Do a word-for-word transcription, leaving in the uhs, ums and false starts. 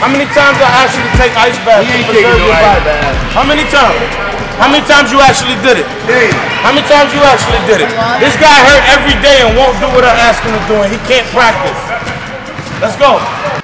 How many times I asked you to take ice baths to preserve your body? How many times? How many times you actually did it? How many times you actually did it? This guy hurt every day and won't do what I ask him to do, and he can't practice. Let's go.